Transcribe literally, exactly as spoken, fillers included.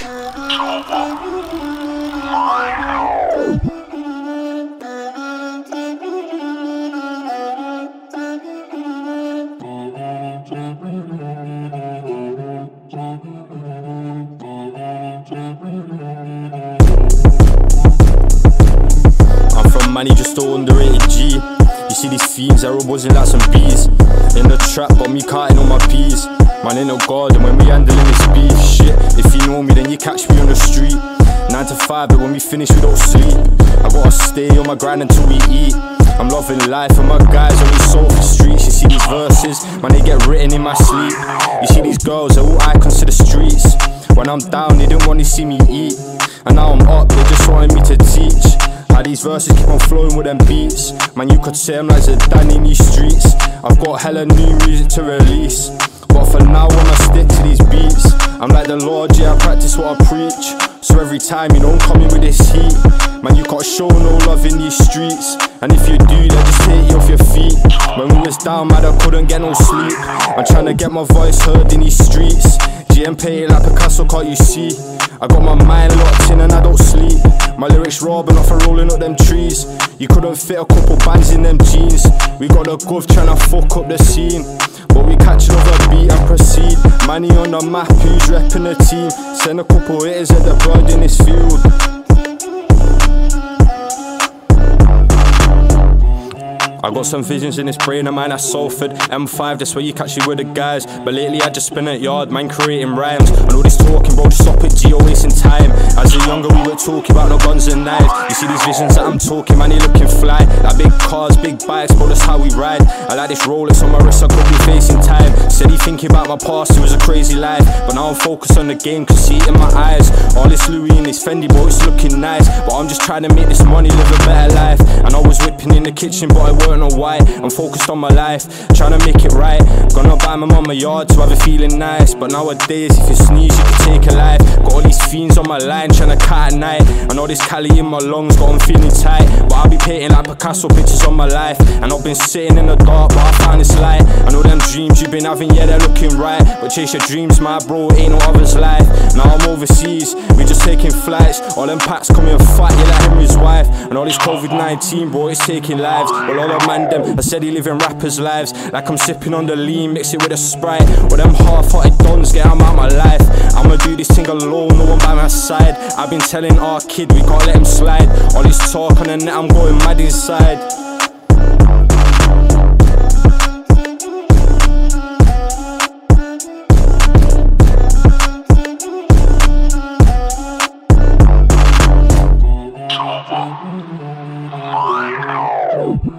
I'm from Manny, just a underrated G. You see these fiends, they're all buzzing like some bees. In the trap, got me carting on my peas. Man ain't no god, and when we handling this beef shit, if you know me, then you catch me on the street. Nine to five, but when we finish, we don't sleep. I gotta stay on my grind until we eat. I'm loving life, and my guys on these sofa streets. You see these verses, man, they get written in my sleep. You see these girls, they're all icons to the streets. When I'm down, they didn't want to see me eat, and now I'm up, they just wanted me to teach. How these verses keep on flowing with them beats. Man, you could say I'm like Zidane in these streets. I've got hella new music to release, but for now I'ma stick to these beats. I'm like the Lord, yeah, I practice what I preach. So every time, you don't come in with this heat. Man, you can't show no love in these streets, and if you do, they'll just take you off your feet. When we was down, man, I couldn't get no sleep. I'm trying to get my voice heard in these streets. G M painted like Picasso, can't you see? I got my mind locked in and I don't sleep. My lyrics raw but not for rolling up them trees. You couldn't fit a couple bands in them jeans. We got the gov trying to fuck up the scene, but we catch another beat and proceed. Manny on the map, who's repping the team. Send a couple hitters at the bird in this field. I got some visions in this brain of mine at Salford M five, that's where you catch me with the guys. But lately I just spin at yard, man, creating rhymes. I know this talking, bro, just stop it, G, you're wasting time. As a younger we were talking about no guns and knives. You see these visions that I'm talking, man, they looking fly. Like big cars, big bikes, bro, that's how we ride. I like this Rolex on my wrist, I could be facing time. Steady thinking about my past, it was a crazy life, but now I'm focused on the game, cause see it in my eyes. All this Louis and this Fendi, bro, it's looking nice, but I'm just trying to make this money, live a better life. And I was whipping in the kitchen, but I weren't know why. I'm focused on my life, trying to make it right. Gonna buy my mum a yard to have it feeling nice, but nowadays if you sneeze you can take a life. Got all these fiends on my line trying to cut at night. I know this Cali in my lungs, got them feeling tight, but I'll be painting like Picasso pictures on my life. And I've been sitting in the dark, but I found this light. I know them dreams you've been having, yeah, they're looking right, but chase your dreams, my bro, ain't no other's life. Now I'm overseas, we just taking flights. All them packs coming fat, yeah, like Henry's wife. And all this COVID nineteen, bro, it's taking lives. Well, all the man them, I said he living rappers' lives. Like I'm sipping on the lean, mix it with a Sprite. With them half-hearted dons, get them out my life. I'ma do this thing alone, no one by my side. I've been telling our kid, we can't let him slide. All this talk on the net, I'm going mad inside. Oh,